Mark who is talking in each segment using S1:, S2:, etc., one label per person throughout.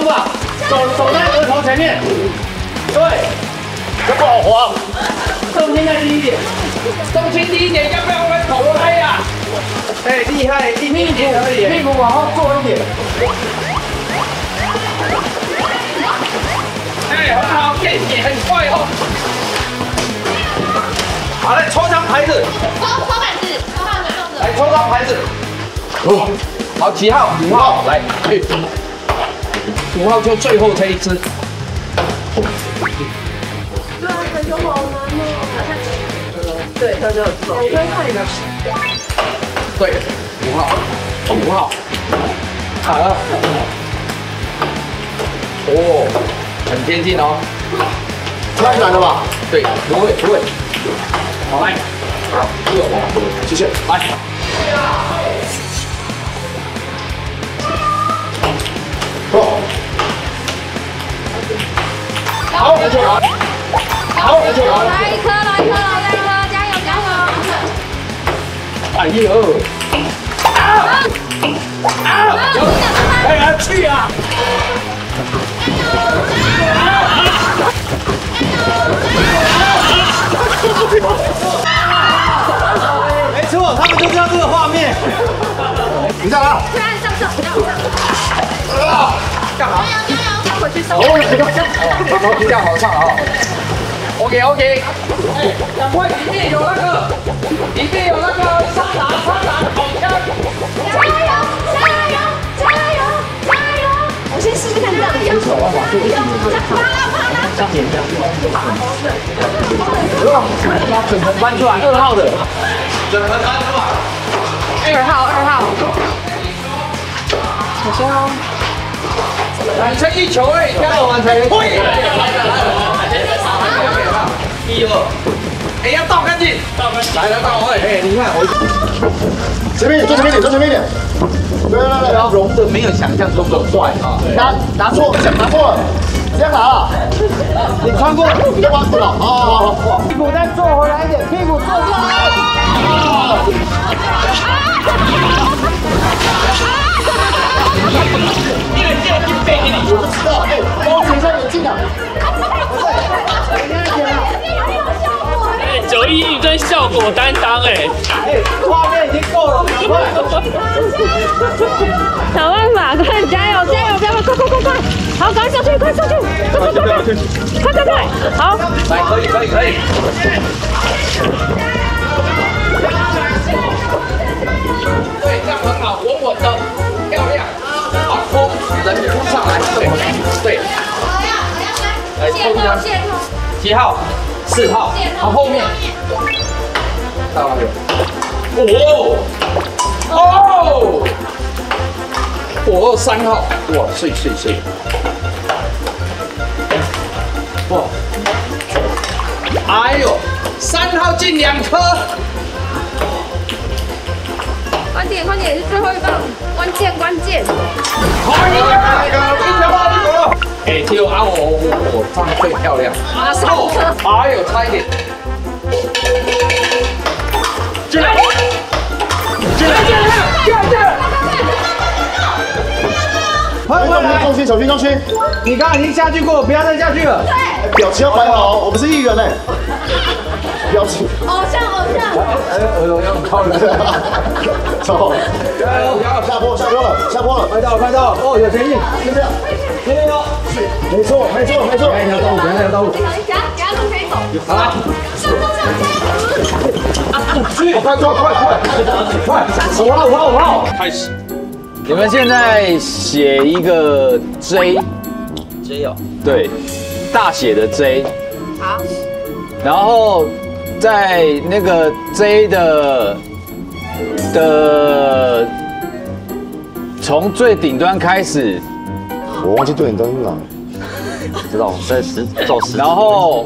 S1: 方法，手在额头前面，对，这不好滑，重心再低一点，重心低一点，要不然我们头歪呀。哎，厉害，低一点而已，屁股往后坐一点。哎，很好，变血很快哦。好，来抽张牌子，
S2: 抽牌子，
S1: 来抽张牌子。哦，好，几号？5号，来，5号就最后这一只。
S2: 对啊，感觉好难哦。
S3: 对，他就走。
S2: 我再看一个。
S1: 对，5号，5号。好了。哦，很接近哦。
S4: 太难了吧？
S1: 对，不会。好，来，谢谢，来。好，没错，好，没错，
S2: 来一颗，加油！
S1: 哎呦！哎，去啊！没错，他们就知道这个画面。你干嘛？干嘛？
S2: 回去收。
S1: 好，比较好唱啊。OK。赶快，里面有那个沙达，好枪！
S2: 加油！我先试试看这样。
S1: 有什么办法？像点这样。整盆搬出来，2号的。整盆搬出来。
S2: 2号。小心哦。
S1: 只剩1球而已，跳完才会。1、2，哎，要倒干净，来，倒，哎，你看我
S4: 前面一点，坐前面一点。来，
S1: 要融的没有想象中的快啊！
S4: 拿错了，这样拿了。你穿过，你就挖不了。好，
S1: 屁股再坐回来一点，屁股坐下来。
S4: 我就知道，包全身眼镜啊。
S5: 91真效果担当哎！
S1: 画面已经够了，快！
S2: 想办法，快加油！不要快！好，赶快上去，快！好，
S1: 来，可以。对，这样很好，稳的，漂亮。好，人扑上来，对。来，抽一张。几号？4号。好，后面。到那边。3号。哇，碎。哇！哎呦，3号进2颗。
S2: 快点，是最后一棒，关键。
S1: 好，一条了。哎，就我放最漂亮。哎呦，差一点。进来！
S4: 小心！
S1: 你刚刚已经下去过，不要再下去了。
S4: 表情要摆好，我们是艺人哎。表情。
S2: 偶像。
S1: 耳朵要靠人。
S4: 走，加油！下坡了，
S1: 快到！哦，有前进，
S4: 就这样。
S1: 有。
S4: 没错。
S1: 等一下道路。
S2: 等一下路可以走。
S1: 好了。快！5号，开始。你们现在写一个 J 哦，对，大写的 J。
S2: 好。
S1: 然后在那个 J 的从最顶端开始，
S4: 我忘记对你灯了。
S3: 知道，在走10。
S1: 然后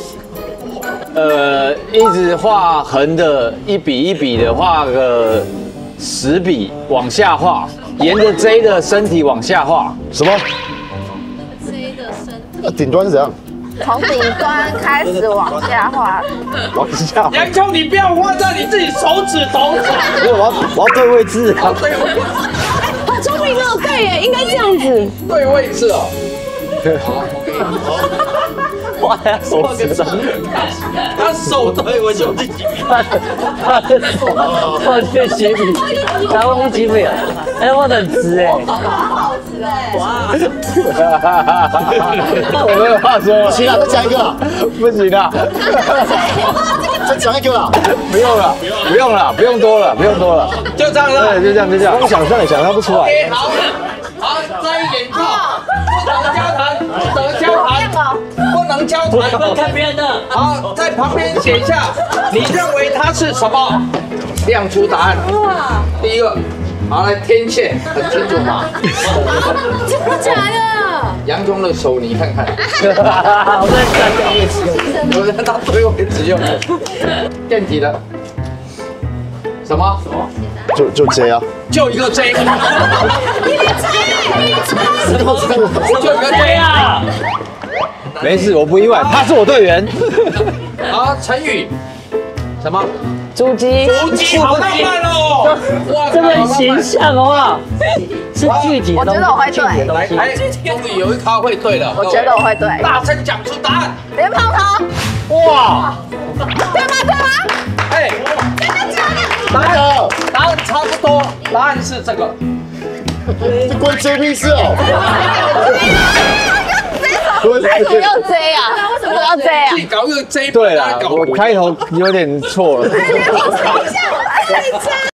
S1: 一直画横的，一笔一笔的画个10笔往下画，沿着 J 的身体往下画。
S4: 什么
S2: ？J 的身体。
S4: 顶端是怎样？
S6: 从顶端开始往下滑。
S4: 往下。
S1: 洋葱，你不要画在你自己手指头上。
S4: 我要对位置。
S2: 终于对了，对耶，应该这样子。
S1: 对位置哦。
S3: 画在手指上，
S1: 他手对我就自己。
S3: 他的手放进鞋里，然后忘记几秒，哎，画的很直哎。
S4: 我没有话说，不行了，再讲一个了，不行了，再讲一个了，
S3: 不用了，不用了，不用多了，不用多了，
S1: 就这样了。
S3: 对，就这样，就这样。光想象想象不出来。
S1: OK， 好，再一点靠，不能交谈，不能交谈，不能交谈。
S3: 不看别人的。
S1: 好，在旁边写一下，你认为它是什么？亮出答案。第一个，好来天线，很清楚吗？
S2: 真的假的？
S1: 洋葱的手你看看，
S3: 我在想对位置用，
S1: 有人他对位置用。电梯的什么？
S4: 就 J 啊，
S1: 就一个 J。就一个 J
S3: 啊！没事，我不意外，他是我队员。
S1: 好，成语什么？
S2: 猪鸡。
S1: 足迹好浪漫哦！哇，
S3: 这个很形象好不好？是具体的东西。
S6: 我觉得我会对
S1: 来，终于有一咖会对了。
S6: 我觉得我会对。
S1: 大声讲出答案。
S6: 莲蓬头，
S4: 哇，
S6: 对吗？对吗？
S1: 哎，
S6: 真的假的？
S1: 答案差不多，答案是这个。
S4: 这关 JP 事哦。
S6: 为什么要 J 啊？为什么要 J 啊？
S1: 自己搞一个 J，
S3: 对啦，我开头有点错了。
S6: 莲蓬头像太真